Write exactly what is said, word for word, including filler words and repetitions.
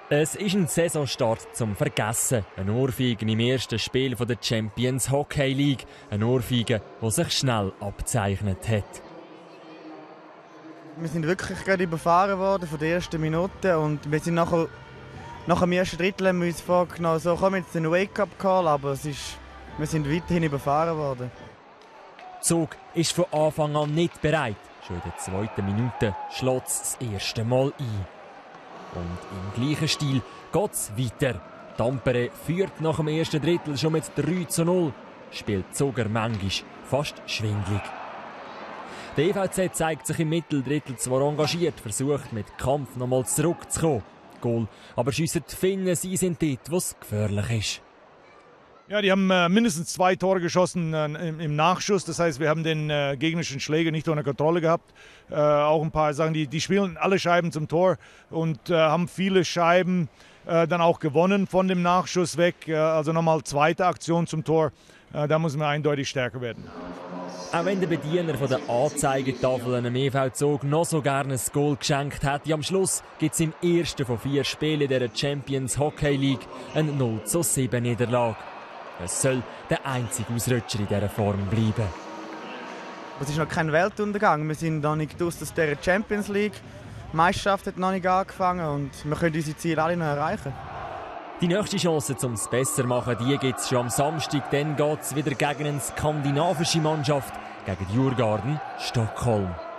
Es ist ein Saisonstart zum Vergessen. Ein Ohrfeigen im ersten Spiel der Champions Hockey League. Ein Ohrfeigen, der sich schnell abzeichnet hat. Wir sind wirklich gerade überfahren worden von der ersten Minute und wir sind nachher, nach dem ersten Drittel haben wir uns vorgenommen, so kommen jetzt einen Wake-up-Call, aber es ist, wir sind weiterhin überfahren worden. Der Zug ist von Anfang an nicht bereit. Schon in der zweiten Minute schlägt es das erste Mal ein. Und im gleichen Stil geht es weiter. Tampere führt nach dem ersten Drittel schon mit drei zu null. Spielt sogar manchmal fast schwindlig. Der E V Z zeigt sich im Mitteldrittel zwar engagiert, versucht mit Kampf nochmal zurückzukommen. Goal, aber schiessen die Finnen, sie sind dort, wo es gefährlich ist. Ja, die haben äh, mindestens zwei Tore geschossen äh, im, im Nachschuss. Das heißt, wir haben den äh, gegnerischen Schläger nicht unter Kontrolle gehabt. Äh, auch ein paar Sachen, die, die spielen alle Scheiben zum Tor und äh, haben viele Scheiben äh, dann auch gewonnen von dem Nachschuss weg. Äh, also nochmal zweite Aktion zum Tor. Äh, da müssen wir eindeutig stärker werden. Auch wenn der Bediener von der Anzeigetafel einem E V Zug noch so gerne ein Goal geschenkt hätte, am Schluss gibt es im ersten von vier Spielen der Champions Hockey League eine null zu sieben Niederlage. Es soll der einzige Ausrutscher in dieser Form bleiben. Es ist noch kein Weltuntergang. Wir sind noch nicht aus der Champions League. Die Meisterschaft hat noch nicht angefangen und wir können unsere Ziele alle noch erreichen. Die nächste Chance, um es besser zu machen, die gibt es schon am Samstag. Dann geht es wieder gegen eine skandinavische Mannschaft, gegen die Djurgården Stockholm.